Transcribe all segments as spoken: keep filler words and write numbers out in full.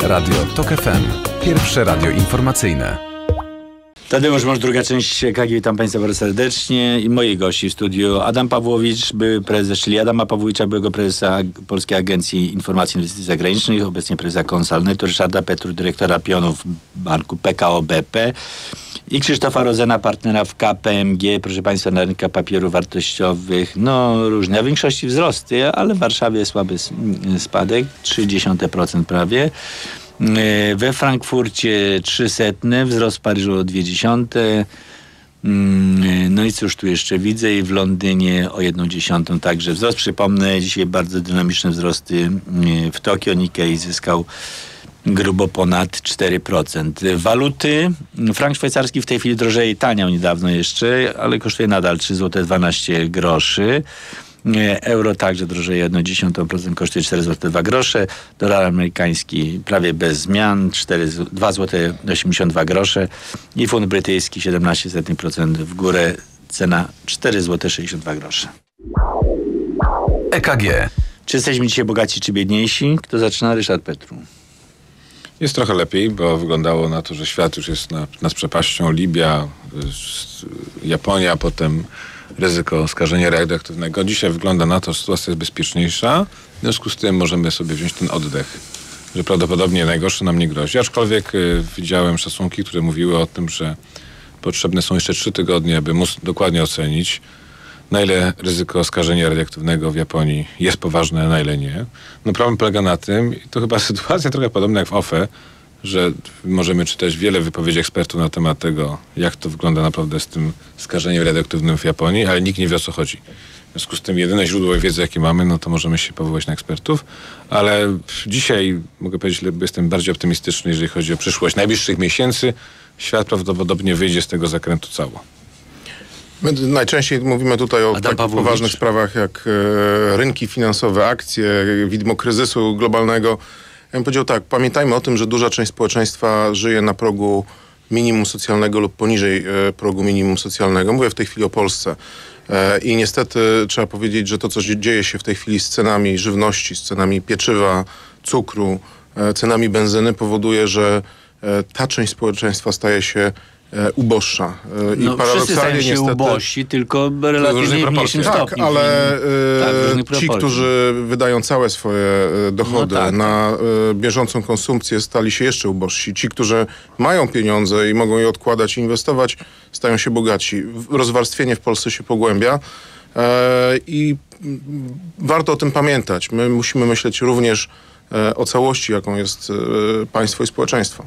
Radio Tok F M. Pierwsze radio informacyjne. Tadeusz Mąż, druga część E K G. Witam Państwa bardzo serdecznie i moi gości w studiu. Adam Pawłowicz, były prezes, czyli Adama Pawłowicza, byłego prezesa Polskiej Agencji Informacji i Inwestycji Zagranicznych, obecnie prezesa Consulnetu, Ryszarda Petru, dyrektora pionów banku P K O B P i Krzysztofa Rozena, partnera w K P M G, proszę Państwa, na rynkach papierów wartościowych. No różne, a w większości wzrosty, ale w Warszawie słaby spadek, trzy przecinek trzy procent prawie. We Frankfurcie trzysetny, wzrost w Paryżu o dwie dziesiąte. No i cóż tu jeszcze widzę, i w Londynie o jedną dziesiątą także wzrost. Przypomnę, dzisiaj bardzo dynamiczne wzrosty w Tokio. Nikkei zyskał grubo ponad cztery procent. Waluty. Frank szwajcarski w tej chwili drożeje, taniał niedawno jeszcze, ale kosztuje nadal trzy złote dwanaście groszy. Euro także drożeje o jedną dziesiątą procent, kosztuje cztery złote dwa grosze. Dolar amerykański prawie bez zmian, dwa złote osiemdziesiąt dwa grosze. I funt brytyjski siedemnaście procent w górę, cena cztery złote sześćdziesiąt dwa grosze. E K G. Czy jesteśmy dzisiaj bogaci, czy biedniejsi? Kto zaczyna? Ryszard Petru. Jest trochę lepiej, bo wyglądało na to, że świat już jest na, nad przepaścią. Libia, Japonia, potem ryzyko skażenia radioaktywnego. Dzisiaj wygląda na to, że sytuacja jest bezpieczniejsza. W związku z tym możemy sobie wziąć ten oddech, że prawdopodobnie najgorsze nam nie grozi. Aczkolwiek y, widziałem szacunki, które mówiły o tym, że potrzebne są jeszcze trzy tygodnie, aby móc dokładnie ocenić, na ile ryzyko skażenia radioaktywnego w Japonii jest poważne, a na ile nie. No problem polega na tym, i to chyba sytuacja trochę podobna jak w O F E, że możemy czytać wiele wypowiedzi ekspertów na temat tego, jak to wygląda naprawdę z tym skażeniem radioaktywnym w Japonii, ale nikt nie wie, o co chodzi. W związku z tym jedyne źródło wiedzy, jakie mamy, no to możemy się powołać na ekspertów, ale dzisiaj mogę powiedzieć, że jestem bardziej optymistyczny, jeżeli chodzi o przyszłość najbliższych miesięcy. Świat prawdopodobnie wyjdzie z tego zakrętu cało. My najczęściej mówimy tutaj o takich poważnych sprawach jak e, rynki finansowe, akcje, widmo kryzysu globalnego. Ja bym powiedział tak, pamiętajmy o tym, że duża część społeczeństwa żyje na progu minimum socjalnego lub poniżej e, progu minimum socjalnego. Mówię w tej chwili o Polsce. E, I niestety trzeba powiedzieć, że to, co dzieje się w tej chwili z cenami żywności, z cenami pieczywa, cukru, e, cenami benzyny, powoduje, że e, ta część społeczeństwa staje się E, uboższa. E, no, I paradoksalnie się niestety ubożsi, tylko relatywnie w mniejszym tak, stopniu. ale e, tak, ci, którzy wydają całe swoje e, dochody no tak, na e, bieżącą konsumpcję, stali się jeszcze ubożsi. Ci, którzy mają pieniądze i mogą je odkładać i inwestować, stają się bogatsi. Rozwarstwienie w Polsce się pogłębia e, i warto o tym pamiętać. My musimy myśleć również e, o całości, jaką jest e, państwo i społeczeństwo.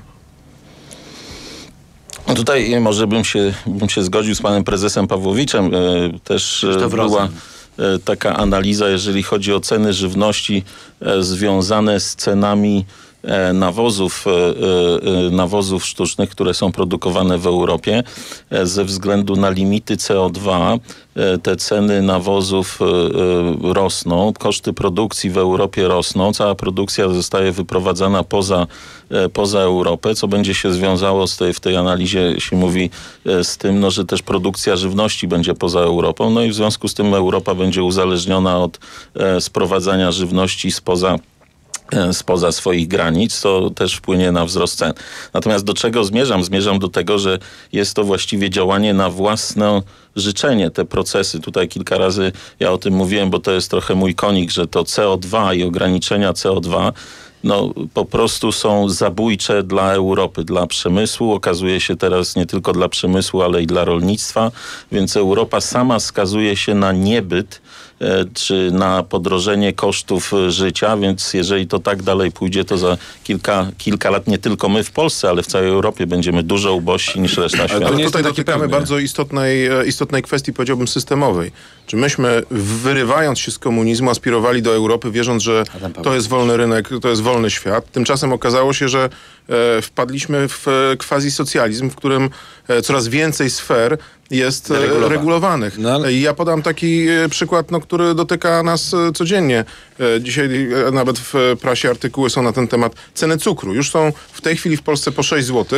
No tutaj może bym się, bym się zgodził z panem prezesem Pawłowiczem. E, też e, była e, taka analiza, jeżeli chodzi o ceny żywności e, związane z cenami e, nawozów, e, e, nawozów sztucznych, które są produkowane w Europie. E, ze względu na limity C O dwa e, te ceny nawozów e, e, rosną, koszty produkcji w Europie rosną, cała produkcja zostaje wyprowadzana poza poza Europę, co będzie się związało z tej, w tej analizie się mówi z tym, no, że też produkcja żywności będzie poza Europą, no i w związku z tym Europa będzie uzależniona od e, sprowadzania żywności spoza spoza swoich granic, co też wpłynie na wzrost cen. Natomiast do czego zmierzam? Zmierzam do tego, że jest to właściwie działanie na własne życzenie. Te procesy, tutaj kilka razy ja o tym mówiłem, bo to jest trochę mój konik, że to C O dwa i ograniczenia C O dwa no po prostu są zabójcze dla Europy, dla przemysłu. Okazuje się teraz nie tylko dla przemysłu, ale i dla rolnictwa, więc Europa sama skazuje się na niebyt e, czy na podrożenie kosztów życia, więc jeżeli to tak dalej pójdzie, to za kilka, kilka lat nie tylko my w Polsce, ale w całej Europie będziemy dużo ubożsi niż reszta świata. Ale tutaj dotykamy bardzo istotnej, istotnej kwestii, powiedziałbym, systemowej. Czy myśmy, wyrywając się z komunizmu, aspirowali do Europy, wierząc, że to jest wolny rynek, to jest wolny świat. Tymczasem okazało się, że e, wpadliśmy w e, quasi-socjalizm, w którym e, coraz więcej sfer jest e, regulowanych. No, ale... Ja podam taki e, przykład, no, który dotyka nas e, codziennie. E, dzisiaj e, nawet w prasie artykuły są na ten temat. Ceny cukru już są w tej chwili w Polsce po sześć złotych.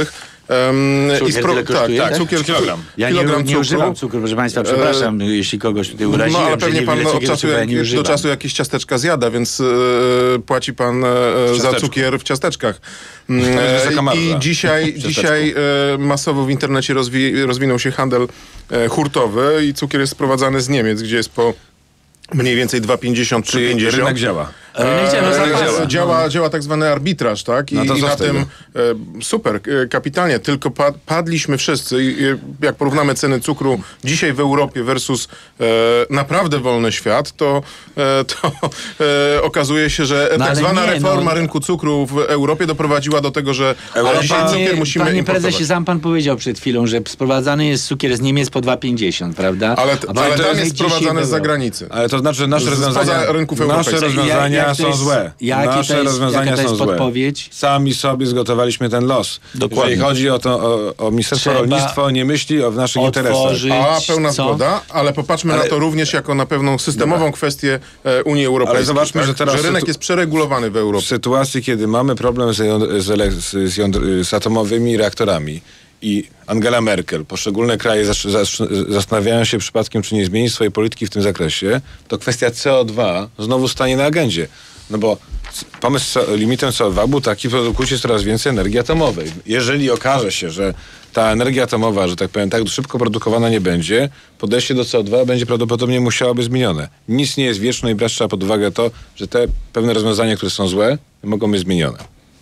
Um, cukier i spro- tyle kosztuje, tak, tak? cukier, Kilogram. Ja kilogram nie, nie cukru. używam cukru, proszę państwa, przepraszam, e... jeśli kogoś tutaj uraziłem. No ale pewnie nie pan wiele od cukierów, czasu, ja jak, nie do używam. czasu jakieś ciasteczka zjada, więc e, płaci pan e, za cukier w ciasteczkach. E, I dzisiaj, dzisiaj e, masowo w internecie rozwi- rozwinął się handel e, hurtowy i cukier jest sprowadzany z Niemiec, gdzie jest po mniej więcej dwa pięćdziesiąt trzy pięćdziesiąt. Rynek działa. Rynek działa, E, działa. działa, działa tak zwany arbitraż, tak? I, No to i co na z tego? tym e, super, e, kapitalnie, tylko pa, padliśmy wszyscy. I, e, jak porównamy ceny cukru dzisiaj w Europie versus e, naprawdę wolny świat, to, e, to e, okazuje się, że No tak ale zwana nie, reforma no. rynku cukru w Europie doprowadziła do tego, że Ale dzisiaj panie, cukier musimy panie importować. prezesie, sam pan powiedział przed chwilą, że sprowadzany jest cukier z Niemiec po dwa pięćdziesiąt, prawda? Ale, A ale pan tam prezes jest dzisiaj sprowadzane z był- zagranicy. Ale to znaczy, że nasze Z- rozwiązania, spoza rynków nasze europejskich. rozwiązania Jak- jak to są jest- złe. jakie to Nasze jest- rozwiązania jaka to są jest złe. podpowiedź? Sami sobie zgotowaliśmy ten los. Dokładnie. Jeżeli chodzi o, to, o, o Ministerstwo Trzeba Rolnictwa, nie myśli o naszych otworzyć- interesach. A, pełna co? zgoda, ale popatrzmy Ale- na to również jako na pewną systemową kwestię e, Unii Europejskiej. Ale zobaczmy, tak? że teraz rynek sytu- jest przeregulowany w W Europie. sytuacji, kiedy mamy problem z, ją- z, ele- z, z, jądr- z atomowymi reaktorami i Angela Merkel, poszczególne kraje zas- zas- zastanawiają się przypadkiem, czy nie zmienić swojej polityki w tym zakresie, to kwestia C O dwa znowu stanie na agendzie. No bo c- pomysł z co- limitem C O dwa był taki, produkujcie coraz więcej energii atomowej. Jeżeli okaże się, że ta energia atomowa, że tak powiem, tak szybko produkowana nie będzie, podejście do C O dwa będzie prawdopodobnie musiało być zmienione. Nic nie jest wieczne i brać trzeba pod uwagę to, że te pewne rozwiązania, które są złe, mogą być zmienione.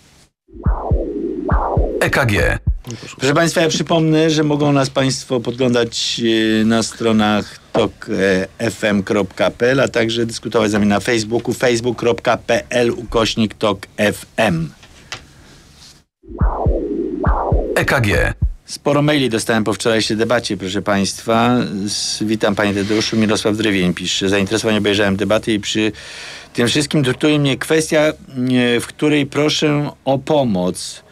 E K G. Proszę państwa, ja przypomnę, że mogą nas państwo podglądać e, na stronach tok f m kropka p l, a także dyskutować z nami na Facebooku facebook kropka p l ukośnik tok f m. E K G. Sporo maili dostałem po wczorajszej debacie, proszę państwa. Z, witam panie Tadeuszu, Mirosław Drewień pisze. Zainteresowanie obejrzałem debatę i przy tym wszystkim nurtuje mnie kwestia, e, w której proszę o pomoc.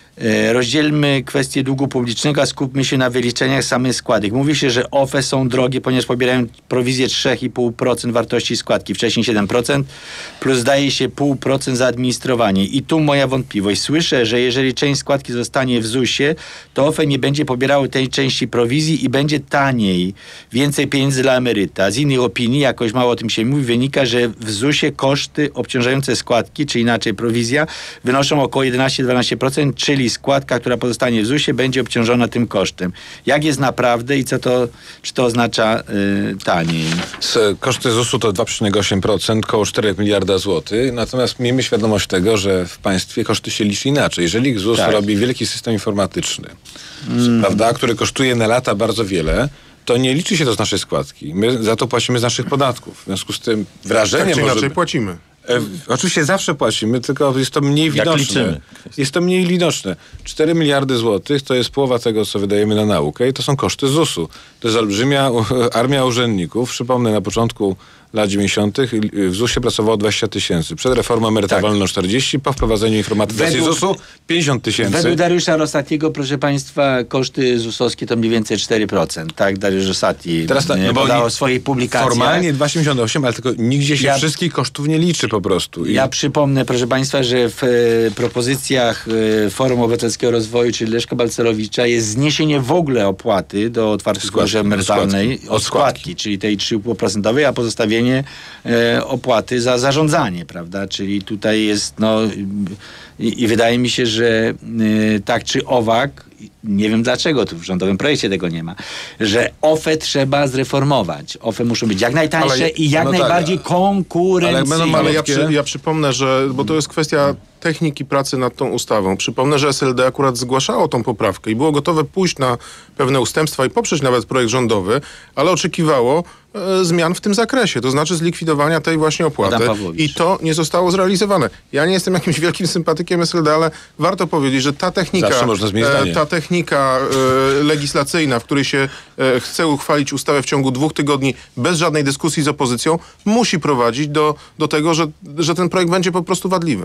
E, Rozdzielmy kwestię długu publicznego, a skupmy się na wyliczeniach samych składek. Mówi się, że O F E są drogie, ponieważ pobierają prowizję trzy i pół procent wartości składki, wcześniej siedem procent, plus zdaje się zero przecinek pięć procent za administrowanie. I tu moja wątpliwość. Słyszę, że jeżeli część składki zostanie w zusie, to O F E nie będzie pobierało tej części prowizji i będzie taniej, więcej pieniędzy dla emeryta. Z innych opinii, jakoś mało o tym się mówi, wynika, że w zusie koszty obciążające składki, czy inaczej prowizja, wynoszą około jedenaście do dwunastu procent, czyli składka, która pozostanie w zusie, będzie obciążona tym kosztem. Jak jest naprawdę i co to, czy to oznacza y, taniej? Z, koszty zusu to dwa przecinek osiem procent, około cztery miliarda złotych. Natomiast miejmy świadomość tego, że w państwie koszty się liczy inaczej. Jeżeli Z U S Tak. robi wielki system informatyczny, mm. prawda, który kosztuje na lata bardzo wiele, to nie liczy się to z naszej składki. My za to płacimy z naszych podatków. W związku z tym wrażenie Tak czy może... inaczej płacimy. E, w- oczywiście zawsze płacimy, tylko jest to mniej widoczne. liczymy. Jest to mniej widoczne. cztery miliardy złotych to jest połowa tego, co wydajemy na naukę i to są koszty zusu. To jest olbrzymia u- armia urzędników. Przypomnę, na początku lat dziewięćdziesiątych w zusie pracowało dwadzieścia tysięcy. Przed reformą emerytalną czterdzieści, po wprowadzeniu informatyzacji Według- zusu pięćdziesiąt tysięcy. Według Dariusza Rosatiego, proszę państwa, koszty zusowskie to mniej więcej cztery procent. Tak, Dariusz Rosati Teraz ta- e, no bo podał oni- w swoich publikacjach. Formalnie dwa przecinek siedemdziesiąt osiem, ale tylko nigdzie się Ja- wszystkich kosztów nie liczy po prostu. I Ja przypomnę, proszę państwa, że w e, propozycjach e, Forum Obywatelskiego Rozwoju, czyli Leszka Balcerowicza, jest zniesienie w ogóle opłaty do otwartej Składki, składki emerytalnej od składki. od składki, czyli tej trzy i pół procent, a pozostawienie e, opłaty za zarządzanie, prawda? Czyli tutaj jest, no i, i wydaje mi się, że e, tak czy owak, nie wiem dlaczego, tu w rządowym projekcie tego nie ma, że O F E trzeba zreformować. O F E muszą być jak najtańsze Ale- i jak no tak, najbardziej ale konkurencyjne. będą Ale ja, malutkie. przy, ja przypomnę, że, bo to jest kwestia techniki pracy nad tą ustawą. Przypomnę, że S L D akurat zgłaszało tą poprawkę i było gotowe pójść na pewne ustępstwa i poprzeć nawet projekt rządowy, ale oczekiwało e, zmian w tym zakresie, to znaczy zlikwidowania tej właśnie opłaty. Adam Pawłowicz. I to nie zostało zrealizowane. Ja nie jestem jakimś wielkim sympatykiem S L D, ale warto powiedzieć, że ta technika, Zawsze można zmienić e, zdanie. ta technika e, legislacyjna, w której się e, chce uchwalić ustawę w ciągu dwóch tygodni bez żadnej dyskusji z opozycją, musi prowadzić do, do tego, że, że ten projekt będzie po prostu wadliwy.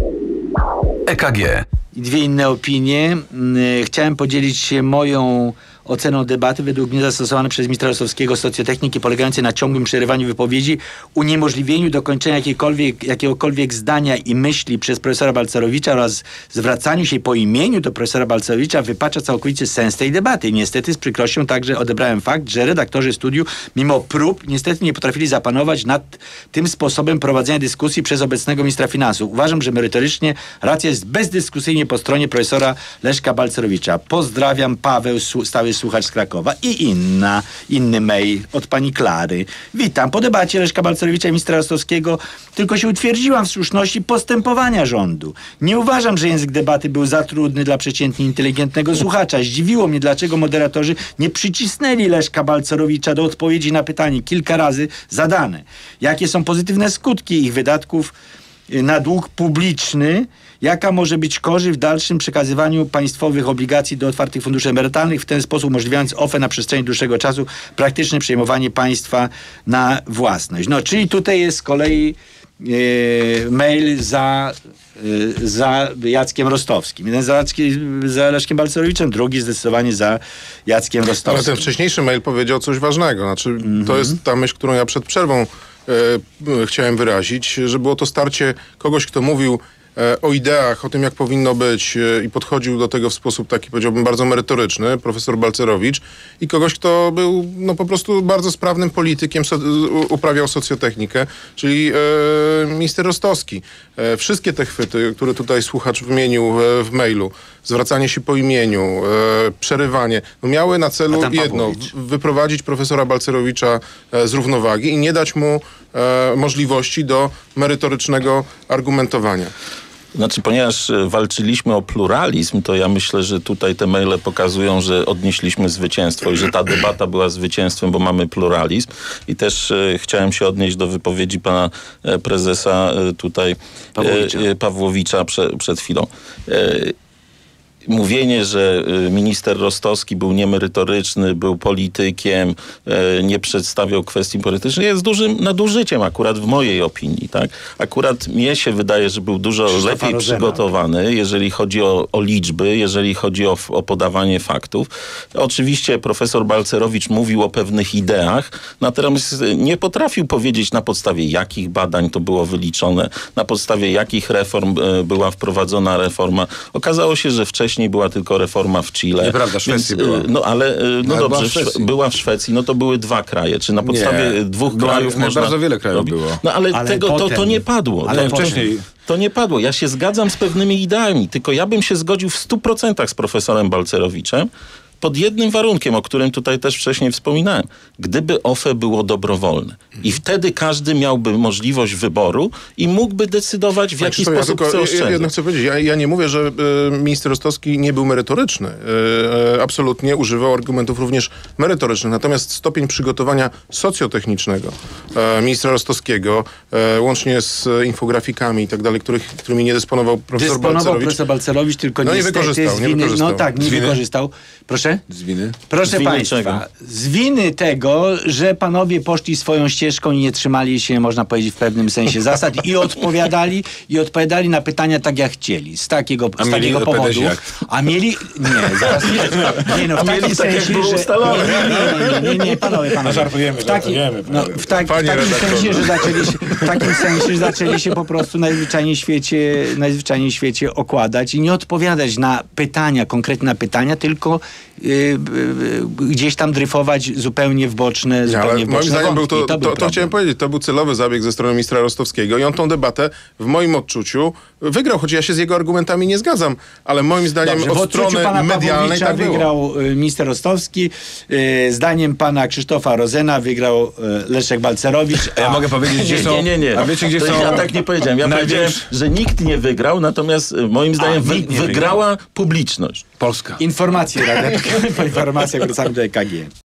E K G. I dwie inne opinie. Mm, Chciałem podzielić się moją oceną debaty według mnie zastosowany przez ministra Rostowskiego socjotechniki polegającej na ciągłym przerywaniu wypowiedzi, uniemożliwieniu dokończenia jakiegokolwiek, jakiegokolwiek zdania i myśli przez profesora Balcerowicza oraz zwracaniu się po imieniu do profesora Balcerowicza wypacza całkowicie sens tej debaty. Niestety z przykrością także odebrałem fakt, że redaktorzy studiu mimo prób niestety nie potrafili zapanować nad tym sposobem prowadzenia dyskusji przez obecnego ministra finansów. Uważam, że merytorycznie racja jest bezdyskusyjnie po stronie profesora Leszka Balcerowicza. Pozdrawiam, Paweł, stały słuchacz z Krakowa. I inna, inny mail od pani Klary. Witam. Po debacie Leszka Balcerowicza i ministra Rostowskiego tylko się utwierdziłam w słuszności postępowania rządu. Nie uważam, że język debaty był za trudny dla przeciętnie inteligentnego słuchacza. Zdziwiło mnie, dlaczego moderatorzy nie przycisnęli Leszka Balcerowicza do odpowiedzi na pytanie kilka razy zadane. Jakie są pozytywne skutki ich wydatków na dług publiczny? Jaka może być korzyść w dalszym przekazywaniu państwowych obligacji do otwartych funduszy emerytalnych, w ten sposób umożliwiając O F E na przestrzeni dłuższego czasu praktyczne przejmowanie państwa na własność. No, czyli tutaj jest z kolei e, mail za, e, za Jackiem Rostowskim. Jeden za, Jackiem, za Leszkiem Balcerowiczem, drugi zdecydowanie za Jackiem Rostowskim. Ale ten wcześniejszy mail powiedział coś ważnego. Znaczy, mm-hmm. to jest ta myśl, którą ja przed przerwą e, chciałem wyrazić, że było to starcie kogoś, kto mówił o ideach, o tym, jak powinno być i podchodził do tego w sposób taki, powiedziałbym, bardzo merytoryczny, profesor Balcerowicz, i kogoś, kto był no, po prostu bardzo sprawnym politykiem, so, uprawiał socjotechnikę, czyli e, minister Rostowski. E, wszystkie te chwyty, które tutaj słuchacz wymienił w, w mailu, zwracanie się po imieniu, e, przerywanie, no, miały na celu jedno, w, wyprowadzić profesora Balcerowicza e, z równowagi i nie dać mu e, możliwości do merytorycznego argumentowania. Znaczy, ponieważ walczyliśmy o pluralizm, to ja myślę, że tutaj te maile pokazują, że odnieśliśmy zwycięstwo i że ta debata była zwycięstwem, bo mamy pluralizm. I też e, chciałem się odnieść do wypowiedzi pana e, prezesa e, tutaj Pawłowicza, e, Pawłowicza prze, przed chwilą. E, Mówienie, że minister Rostowski był niemerytoryczny, był politykiem, nie przedstawiał kwestii politycznych, jest dużym nadużyciem akurat w mojej opinii. Tak? Akurat mnie się wydaje, że był dużo Krzysztofa lepiej Rozena. przygotowany, jeżeli chodzi o, o liczby, jeżeli chodzi o, o podawanie faktów. Oczywiście profesor Balcerowicz mówił o pewnych ideach, natomiast nie potrafił powiedzieć, na podstawie jakich badań to było wyliczone, na podstawie jakich reform była wprowadzona reforma. Okazało się, że wcześniej Wcześniej była tylko reforma w Chile. Nieprawda, Szwecji więc, była. No ale, no ale dobrze, była w, była w Szwecji, no to były dwa kraje. Czy na podstawie nie, dwóch była, krajów można... Bardzo wiele krajów robić? było. No ale, ale tego, to, to nie padło. Ale to, wcześniej... To nie padło. Ja się zgadzam z pewnymi ideami, tylko ja bym się zgodził w stu procentach z profesorem Balcerowiczem, pod jednym warunkiem, o którym tutaj też wcześniej wspominałem. Gdyby O F E było dobrowolne. I wtedy każdy miałby możliwość wyboru i mógłby decydować, w jaki ja sposób tylko, chce oszczędzać. Ja, ja chcę powiedzieć, ja, ja nie mówię, że e, minister Rostowski nie był merytoryczny. E, absolutnie używał argumentów również merytorycznych. Natomiast stopień przygotowania socjotechnicznego e, ministra Rostowskiego, e, łącznie z infografikami i tak dalej, których, którymi nie dysponował profesor Dysponował Balcerowicz. profesor Balcerowicz, tylko no, nie niestety wykorzystał, z nie winy, wykorzystał. no tak, nie Z winy? wykorzystał. Proszę? Z winy? Proszę Z winy państwa, czego? z winy tego, że panowie poszli swoją ścieżką i nie trzymali się, można powiedzieć, w pewnym sensie zasad i odpowiadali, i odpowiadali na pytania tak, jak chcieli. Z takiego, A z mieli takiego powodu. jak? A mieli... Nie, zaraz nie. Nie, no, w takim tak, sensie, jak było że... ustalone. Nie, nie, nie, nie, panowie, panowie. Żartujemy, w takim, żartujemy, no, w, tak, w takim sensie, że zaczęli się, w takim sensie, że zaczęli się po prostu najzwyczajniej w świecie, najzwyczajniej w świecie okładać i nie odpowiadać na pytania, konkretne pytania, tylko yy, yy, gdzieś tam dryfować zupełnie w boczne, zupełnie ale w boczne moim zdaniem był to, to, to, to chciałem powiedzieć, to był celowy zabieg ze strony ministra Rostowskiego i on tą debatę w moim odczuciu wygrał, choć ja się z jego argumentami nie zgadzam, ale moim zdaniem Dobrze, od strony pana medialnej tak było. wygrał y, minister Rostowski, y, zdaniem pana Krzysztofa Rozena wygrał y, Leszek Balcerowicz. A ja mogę powiedzieć, gdzie Nie, są... nie, nie, nie. A wiecie, gdzie To są... Ja tak nie powiedziałem. Ja Największy- powiedziałem, że nikt nie wygrał, natomiast y, moim zdaniem wy, nikt nie wygrała publiczność. Polska. Informacje, Rada, informacja, wracamy do E K G.